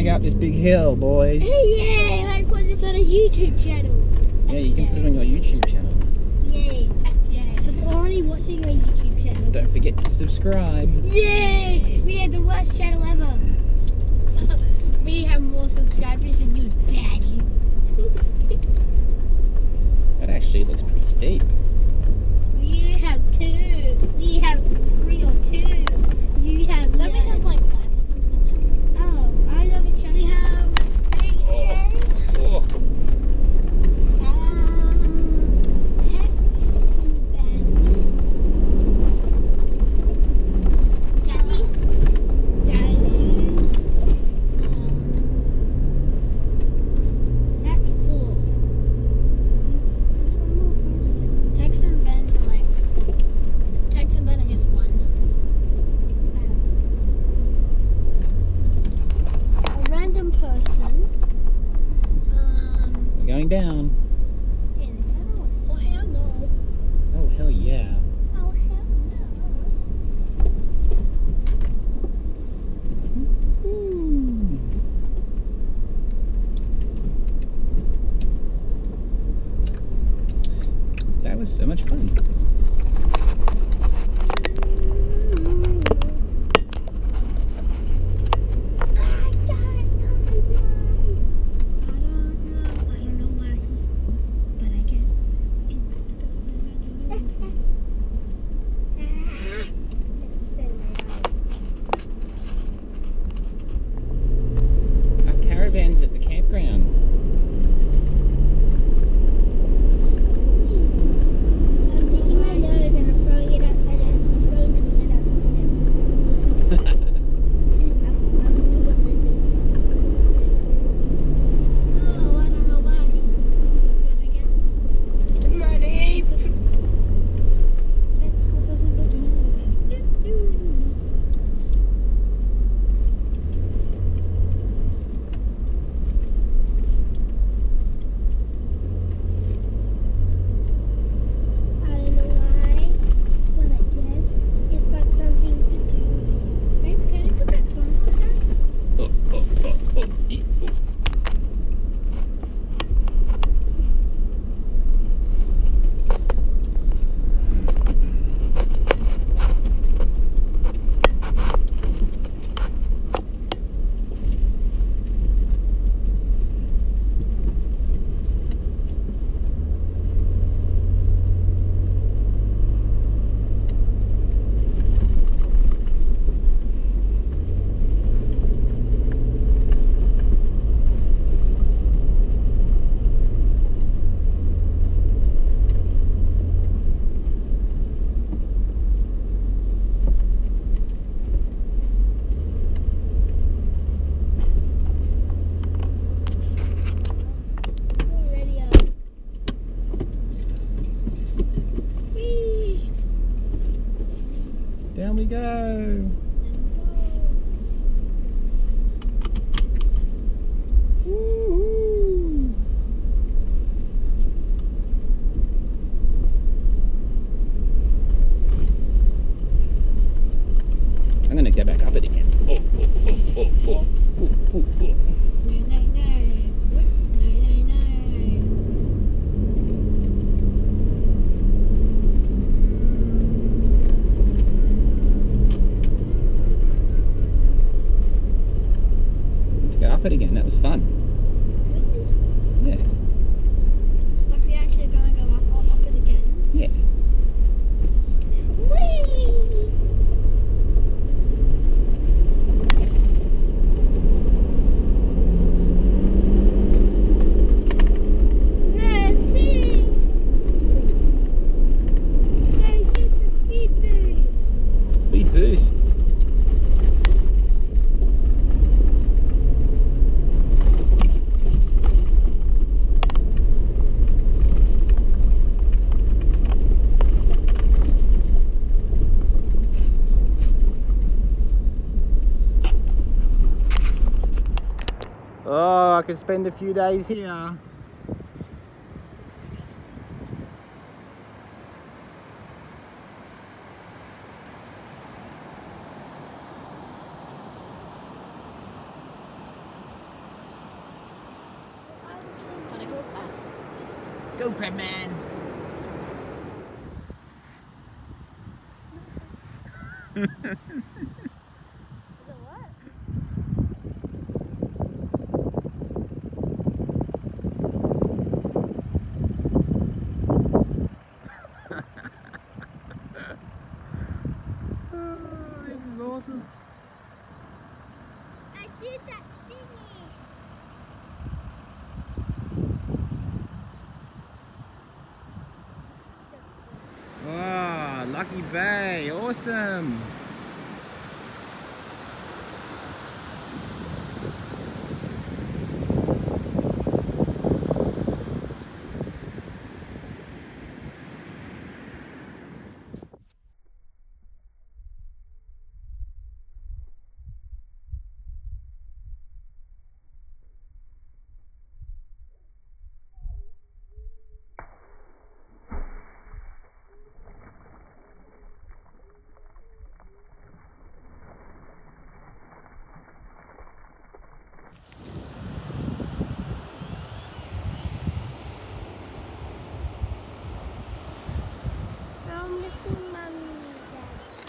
gonna go up this big hill, boys. Yay! I put this on a YouTube channel. Yeah, you can put it on your YouTube channel. Yay! Yeah. But they're already watching my YouTube channel. Don't forget to subscribe. Yay! We have the worst channel ever. We have more subscribers than you, Daddy. That actually looks pretty steep. We have 2. We have 3 or 2. You have. Don't we have like 5 or something? Oh, I know which one we have. Oh. Text and Ben. Daddy. That's 4. There's one more person. Tex and Ben are like. Tex and Ben are just 1. A random person. We're going down. In hell. Oh hell no. Oh, hell yeah. Oh hell Ooh. That was so much fun. Our caravan's at the campground. I'm picking my nose and I'm throwing it up and I'm throwing it up. Oh, I don't know why. But I guess. Money! Let's go something good to move. I don't know why, but I guess it's got something to do. Babe, can you put that song on that? Radio. Whee! Down we go. Woo-hoo. I'm gonna go back up it again. Oh, oh, oh, oh, oh. Ooh, ooh, ooh. No, no, no. Whoop. No, no, no. Let's go up it again. That was fun. Yeah. Like we actually gonna go up it again. Yeah. Whee! Mercy! Hey, get the speed boost. Speed boost. Oh, I could spend a few days here. Go, Crabman. This is awesome. I did that thingy. Wow, Lucky Bay, awesome. I'm missing Mommy and Dad.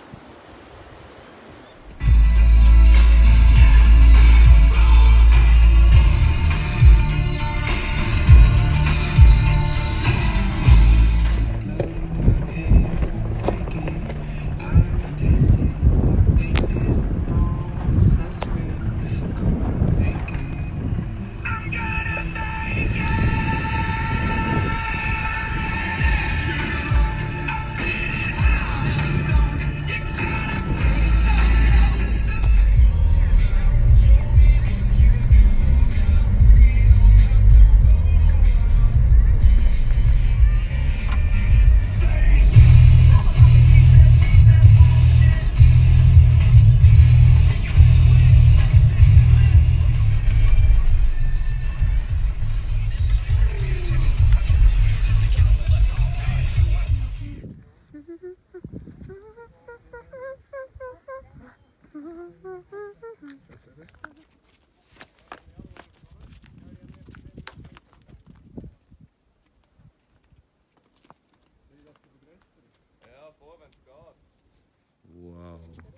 Wow.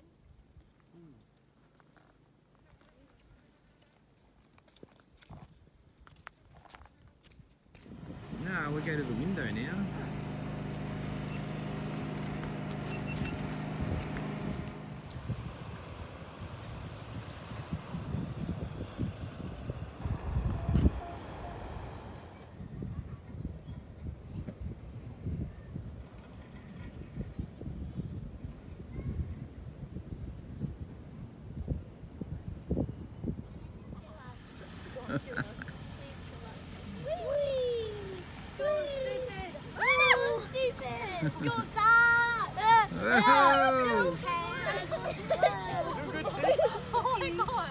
Now we'll go to the window now. School start! Whoa. Oh my god!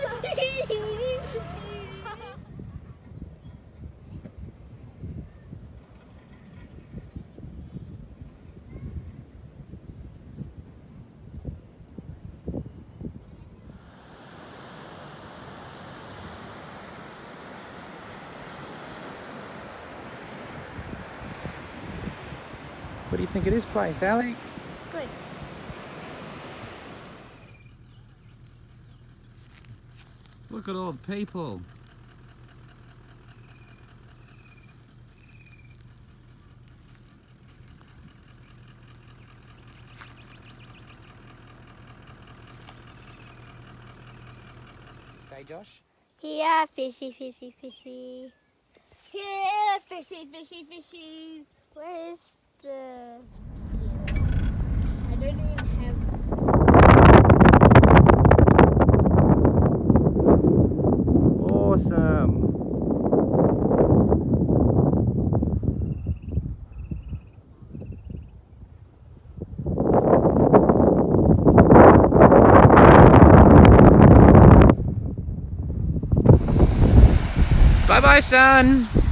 What do you think of this place, Alex? Good. Look at all the people. Say, Josh? Here, fishy, fishy, fishy. Here, fishy, fishy, fishies. Where is the... I don't even have... Awesome. Bye-bye, son.